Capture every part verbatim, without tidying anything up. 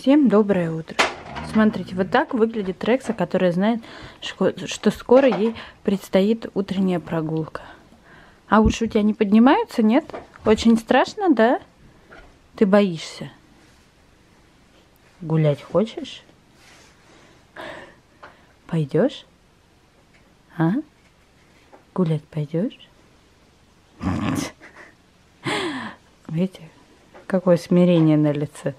Всем доброе утро. Смотрите, вот так выглядит Рекса, которая знает, что скоро ей предстоит утренняя прогулка. А уши у тебя не поднимаются, нет? Очень страшно, да? Ты боишься? Гулять хочешь? Пойдешь? А? Гулять пойдешь? Видите, какое смирение на лице.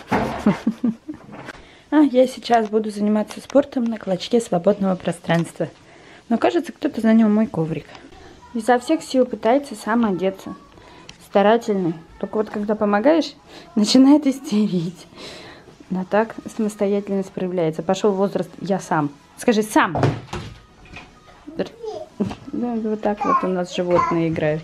А, я сейчас буду заниматься спортом на клочке свободного пространства. Но кажется, кто-то занял мой коврик. Изо всех сил пытается сам одеться. Старательный. Только вот когда помогаешь, начинает истерить. Но так самостоятельность проявляется. Пошел возраст «я сам». Скажи «сам». Да, вот так вот у нас животные играют.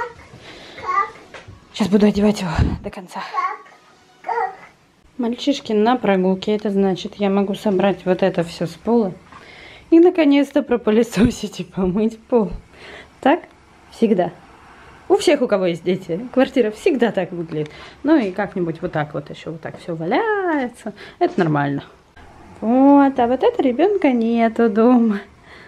Сейчас буду одевать его до конца. Мальчишки на прогулке. Это значит, я могу собрать вот это все с пола. И наконец-то пропылесосить и помыть пол. Так? Всегда. У всех, у кого есть дети, квартира всегда так выглядит. Ну и как-нибудь вот так вот еще вот так все валяется. Это нормально. Вот, а вот это ребенка нету дома.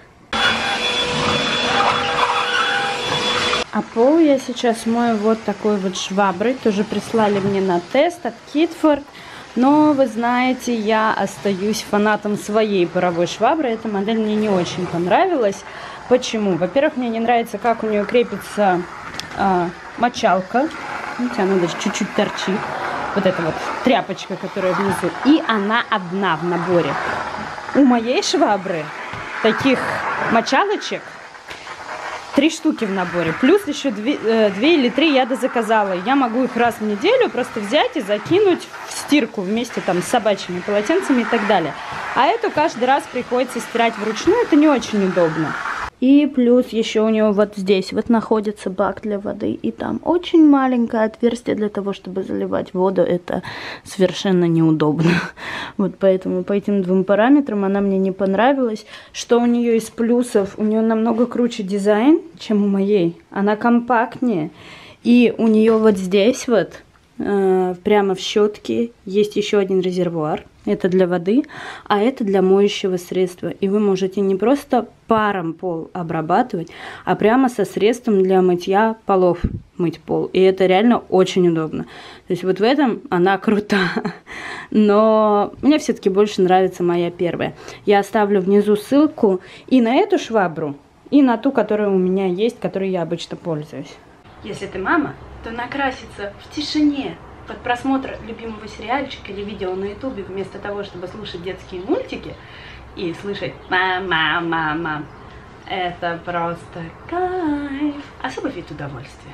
А пол я сейчас мою вот такой вот шваброй. Тоже прислали мне на тест от Китфорд. Но, вы знаете, я остаюсь фанатом своей паровой швабры. Эта модель мне не очень понравилась. Почему? Во-первых, мне не нравится, как у нее крепится а, мочалка. Видите, она даже чуть-чуть торчит. Вот эта вот тряпочка, которая внизу. И она одна в наборе. У моей швабры таких мочалочек три штуки в наборе. Плюс еще две, э, две или три я дозаказала. Я могу их раз в неделю просто взять и закинуть в стирку вместе там с собачьими полотенцами и так далее. А эту каждый раз приходится стирать вручную. Это не очень удобно. И плюс еще у него вот здесь вот находится бак для воды. И там очень маленькое отверстие для того, чтобы заливать воду. Это совершенно неудобно. Вот поэтому по этим двум параметрам она мне не понравилась. Что у нее из плюсов? У нее намного круче дизайн, чем у моей. Она компактнее. И у нее вот здесь вот, э, прямо в щетке, есть еще один резервуар. Это для воды, а это для моющего средства. И вы можете не просто паром пол обрабатывать, а прямо со средством для мытья полов мыть пол. И это реально очень удобно. То есть вот в этом она крута. Но мне все-таки больше нравится моя первая. Я оставлю внизу ссылку и на эту швабру, и на ту, которая у меня есть, которой я обычно пользуюсь. Если ты мама, то накраситься в тишине под просмотр любимого сериальчика или видео на ютубе, вместо того, чтобы слушать детские мультики и слышать «мама, мама», это просто кайф. Особый вид удовольствия.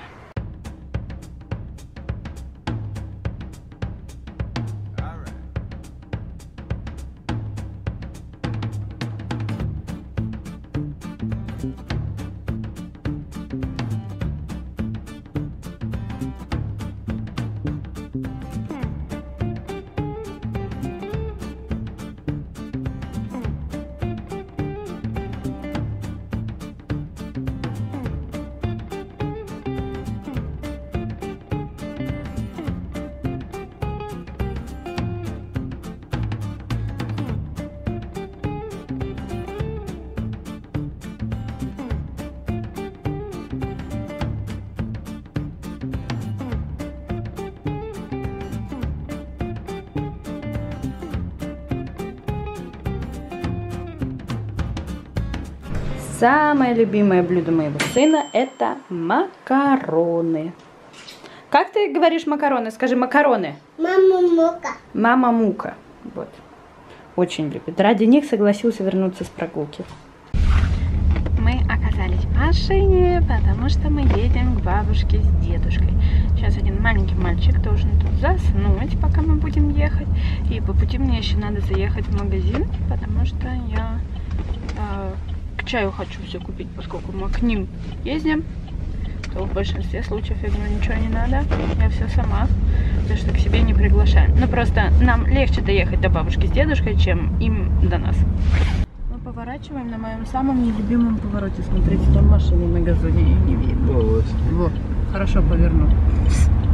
Самое любимое блюдо моего сына – это макароны. Как ты говоришь макароны? Скажи макароны. Мама мука. Мама мука. Вот. Очень любит. Ради них согласился вернуться с прогулки. Мы оказались в машине, потому что мы едем к бабушке с дедушкой. Сейчас один маленький мальчик должен тут заснуть, пока мы будем ехать. И по пути мне еще надо заехать в магазин, потому что я... Э, к чаю хочу все купить, поскольку мы к ним ездим, то в большинстве случаев я говорю, ничего не надо, я все сама, потому что к себе не приглашаем. Но просто нам легче доехать до бабушки с дедушкой, чем им до нас. Мы поворачиваем на моем самом нелюбимом повороте. Смотрите, там машины на газоне, я не видно. Вот, хорошо повернул.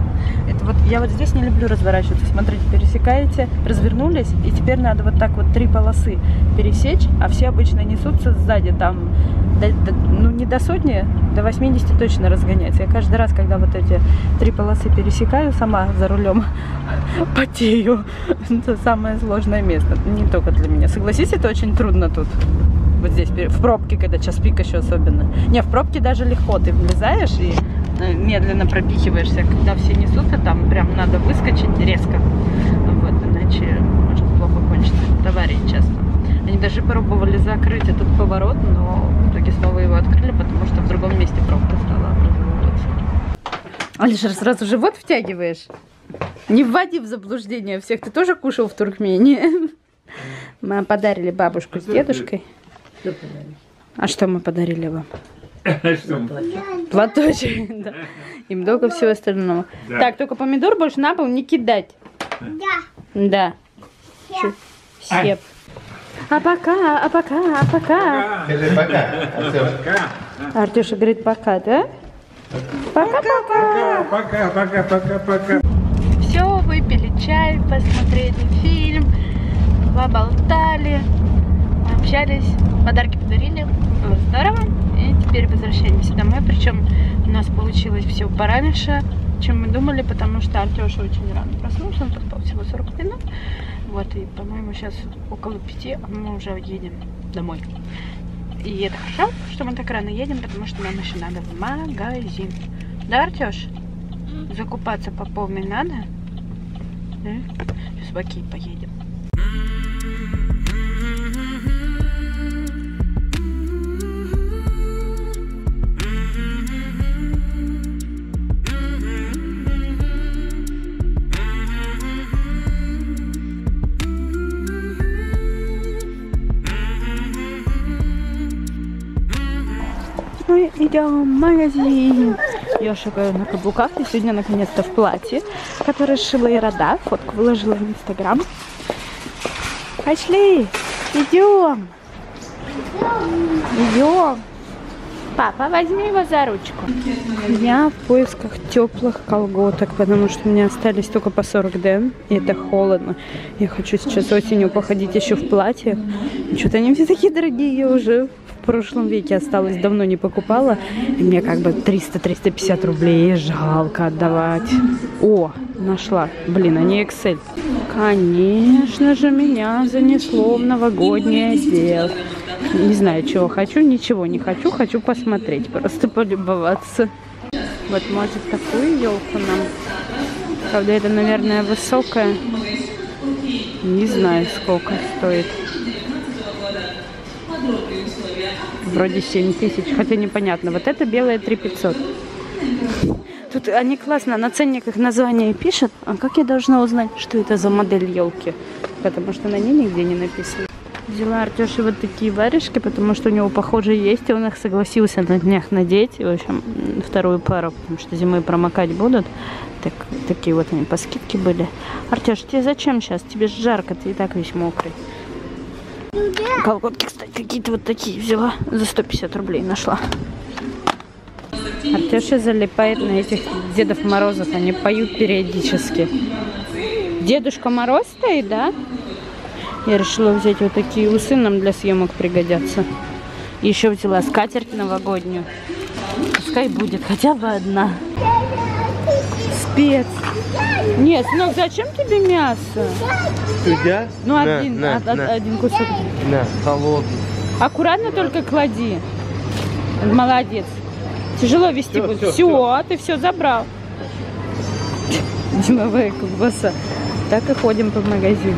Это вот я вот здесь не люблю разворачиваться. Смотрите, пересекаете, развернулись, и теперь надо вот так вот три полосы пересечь, а все обычно несутся сзади там, до, до, ну не до сотни, до восьмидесяти точно разгоняется. Я каждый раз, когда вот эти три полосы пересекаю сама за рулем, потею. Это самое сложное место, не только для меня. Согласись, это очень трудно тут. Вот здесь, в пробке, когда час пик еще особенно. Не, в пробке даже легко. Ты влезаешь и медленно пропихиваешься. Когда все несутся, там прям надо выскочить резко. Вот, иначе может плохо кончиться. Аварии часто. Они даже пробовали закрыть этот поворот, но в итоге снова его открыли, потому что в другом месте пробка стала образовываться. Алишер, сразу живот втягиваешь? Не вводи в заблуждение всех. Ты тоже кушал в Туркмении? Мы подарили бабушку с дедушкой. А что мы подарили вам? Платочек. Платочек, да. И много всего остального. Да. Так, только помидор больше на пол не кидать. Да. Да. Сеп. Сеп. А пока, а пока, а пока. Скажи пока. Артюша говорит пока, да? Пока-пока. Пока-пока-пока-пока. Все, выпили чай, посмотрели фильм, поболтали, общались, подарки подарили. Было здорово. И теперь возвращаемся домой. Причем у нас получилось все пораньше, чем мы думали, потому что Артеша очень рано проснулся, он поспал всего сорок минут. Вот, и, по-моему, сейчас около пяти, а мы уже едем домой. И это хорошо, что мы так рано едем, потому что нам еще надо в магазин. Да, Артеш? Закупаться по полной надо? Да? Сейчас в Окей поедем. Мы идем в магазин. Я шагаю на каблуках. И сегодня наконец-то в платье, которое сшила Ирада. Фотку выложила в Инстаграм. Пошли. Идем. Идем. Папа, возьми его за ручку. Я в поисках теплых колготок, потому что у меня остались только по сорок ден. И это холодно. Я хочу сейчас осенью походить еще в платье. Что-то они все такие дорогие уже. В прошлом веке осталось, давно не покупала. И мне как бы триста-триста пятьдесят рублей жалко отдавать. О, нашла. Блин, они икс эль. Конечно же, меня занесло в новогодний отдел. Не знаю, чего хочу, ничего не хочу. Хочу посмотреть, просто полюбоваться. Вот, может, такую елку нам. Правда, это, наверное, высокая. Не знаю, сколько стоит. Вроде семь тысяч, хотя непонятно. Вот это белая три пятьсот. Тут они классно на ценниках название пишут. А как я должна узнать, что это за модель елки? Потому что на ней нигде не написано. Взяла Артёше вот такие варежки, потому что у него, похоже, есть. И он их согласился на днях надеть. В общем, вторую пару, потому что зимой промокать будут. Так, такие вот они по скидке были. Артёш, тебе зачем сейчас? Тебе же жарко, ты и так весь мокрый. Колготки, кстати, какие-то вот такие взяла. За сто пятьдесят рублей нашла. Артеша залипает на этих Дедов Морозов. Они поют периодически. Дедушка Мороз стоит, да? Я решила взять вот такие усы, нам для съемок пригодятся. Еще взяла скатерть новогоднюю. Пускай будет хотя бы одна. Спец. Нет, сынок, зачем тебе мясо? Судья? Ну, на, один, на, од, на. один кусок. На, холодный. Аккуратно только клади. Молодец. Тяжело вести Все, будет. все, Все, все. ты все забрал. Деловая колбаса. Так и ходим по магазину.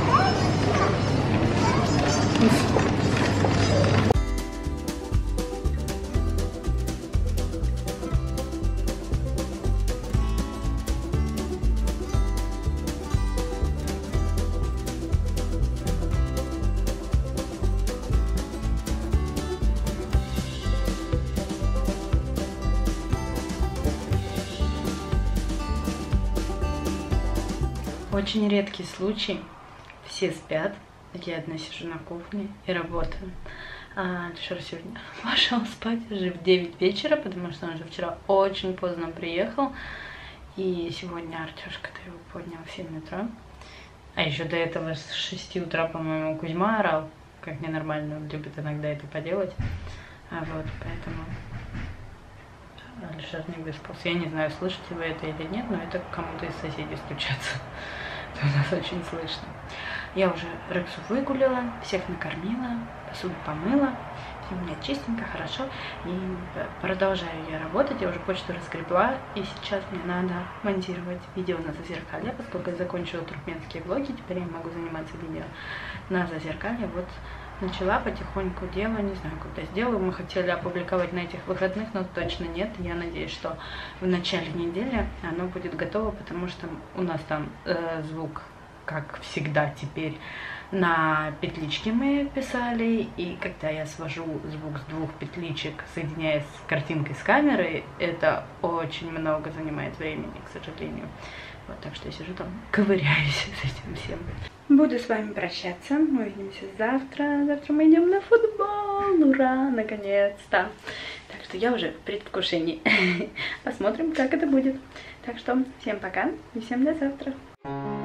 Очень редкий случай. Все спят. Я одна сижу на кухне и работаю. А Альшер сегодня пошел спать уже в девять вечера, потому что он же вчера очень поздно приехал. И сегодня Артёшка-то его поднял в семь утра. А еще до этого с шести утра, по-моему, Кузьма орал, как ненормально, он любит иногда это поделать. А вот, поэтому Алишер не выспался. Я не знаю, слышите вы это или нет, но это кому-то из соседей стучаться. Это у нас очень слышно. Я уже Рексу выгулила, всех накормила, посуду помыла. Все у меня чистенько, хорошо. И продолжаю я работать. Я уже почту разгребла. И сейчас мне надо монтировать видео на зазеркалье, поскольку я закончила туркменские влоги. Теперь я могу заниматься видео на зазеркалье. Вот начала потихоньку дело. Не знаю, когда сделаю. Мы хотели опубликовать на этих выходных, но точно нет. Я надеюсь, что в начале недели оно будет готово, потому что у нас там э, звук, как всегда теперь, на петличке мы писали, и когда я свожу звук с двух петличек, соединяясь с картинкой с камерой, это очень много занимает времени, к сожалению. Вот, так что я сижу там, ковыряюсь с этим всем. Буду с вами прощаться, мы увидимся завтра. Завтра мы идем на футбол, ура, наконец-то. Так что я уже в предвкушении. Посмотрим, как это будет. Так что всем пока и всем до завтра.